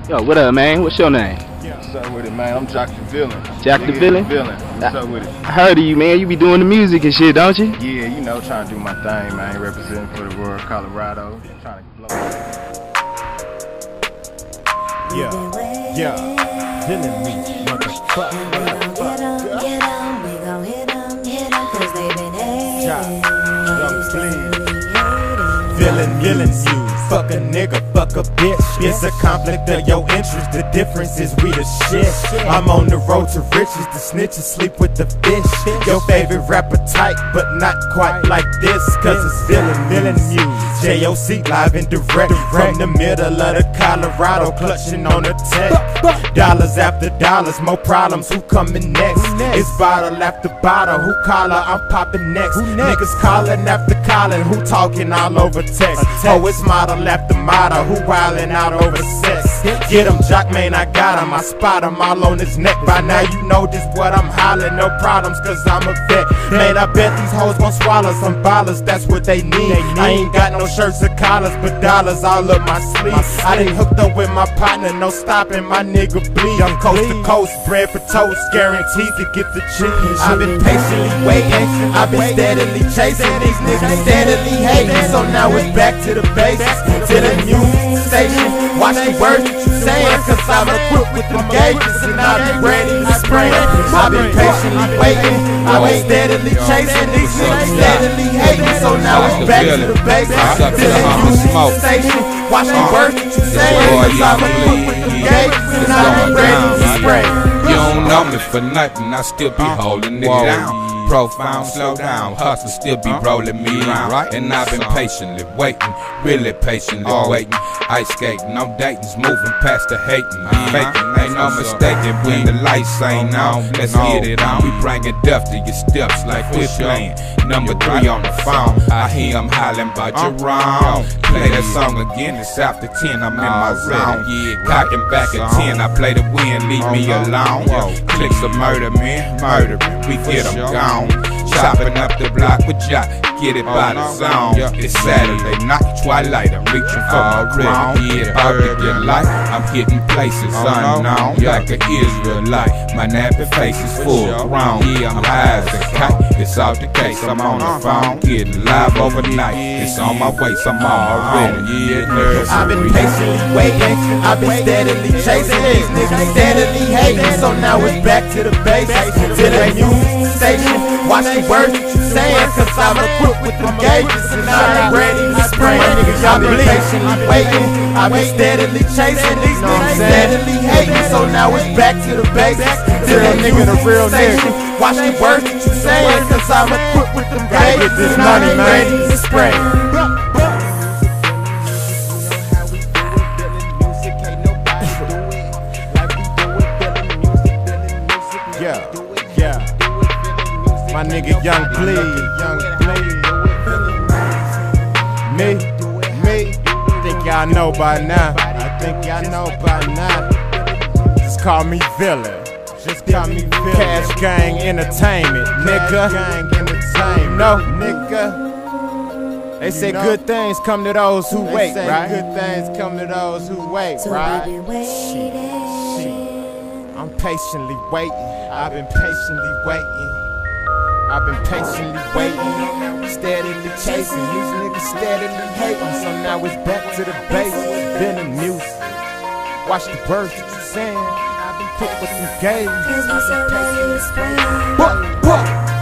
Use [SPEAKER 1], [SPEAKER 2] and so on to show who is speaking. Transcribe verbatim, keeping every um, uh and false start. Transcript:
[SPEAKER 1] Yo, what up, man? What's your name?
[SPEAKER 2] What's up with it, man? I'm Jack the Villain.
[SPEAKER 1] Jack the Villain?
[SPEAKER 2] Villain. What's up with it?
[SPEAKER 1] I heard of you, man. You be doing the music and shit, don't you?
[SPEAKER 2] Yeah, you know, trying to do my thing, man. Representing for the world, Colorado. Trying to blow.
[SPEAKER 3] Yeah, yeah. Villain me, motherfucker.
[SPEAKER 4] Get 'em, get 'em, we gon' hit 'em, hit 'em, cause they been hating.
[SPEAKER 3] Young Bleed. Villain, villain, you. Fuck a nigga, fuck a bitch. It's a conflict of your interest. The difference is we the shit. I'm on the road to riches. The snitches sleep with the fish. Your favorite rapper tight, but not quite like this. Cause it's villain, villain music. J O C live and direct from the middle of the Colorado, clutching on the tech. Dollars after dollars, more problems. Who coming next? It's bottle after bottle. Who caller? I'm popping next. Niggas calling after calling. Who talking all over text? Oh, it's model after model. Who wildin' out over sex? Get him, Jock, man, I got him. I spot him all on his neck. By now you know just what I'm hollering. No problems, cause I'm a vet. Man, I bet these hoes gon' swallow some ballers. That's what they need. I ain't got no shirts or collars, but dollars all up my sleeve. I done hooked up with my partner, no stopping, my nigga bleed. I'm coast to coast, bread for toast, guaranteed to get the cheese. I've been patiently waiting, I've been steadily chasing. These niggas steadily hating, so now it's back to the basics, to the new station. Watch the words that you saying, cause I'm equipped with them gauges and I've been ready to spray. I've been patiently waiting, I've been steadily chasing. These niggas steadily hating, so now it's back to the basics, to the new station. Watch the words that you saying, cause I'm equipped with them gauges and I've been ready to spray.
[SPEAKER 5] You don't know me for nothing, I still be holding it down. Profound, slow down, hustle still be rolling me around. And I've been patiently waiting, really patiently waiting. Ice skating, no datings, moving past the hating. Faking, ain't no mistaking when the lights ain't on. Let's get it on. We bringing death to your steps like we're playing number three on the phone. I hear him hollering about you wrong. Play that song again, it's after ten, I'm in my zone. Yeah, cocking back at ten, I play the wind, leave me alone. Clicks of murder, man, murder, we get them gone. Chopping up the block with Jock, get it by the zone. It's Saturday night, twilight, I'm reaching for my crown. Yeah, out to get light, I'm hitting places unknown. Like an Israelite, my nappy face is full grown. Yeah, I'm high as a kite, it's out the case, I'm on the phone. Getting live overnight, it's on my way, so I'm already. Yeah, nerves.
[SPEAKER 3] I've been patiently waiting, I've been steadily chasing. These niggas steadily hating, so now it's back to the basics, to the new station. Watch the words that you saying, cause I'm equipped with them gauges and I'm ready to spray. I've been patiently waiting, I've been steadily chasing. These niggas steadily hating, so now it's back to the basics, to the nigga, the real nigga. Watch the words that you saying, cause I'm equipped with them gauges and I'm ready to spray. Yeah, yeah. My nigga Young Bleed, Young Bleed. Me, me. Think y'all know by now. I think y'all know by now. Just call me Villain. Just call me Villain. Cash Gang Entertainment, nigga. Gang Entertainment. No, nigga. They say good things come to those who wait, right? Good things come to those who wait, right? Shit, shit. I'm patiently waiting. I've been patiently waiting. I've been patiently waiting, steadily chasing. These niggas steadily hating, so now it's back to the base. Been the music. Watch the birds that you saying. I've been put with some games. I've been patiently waiting.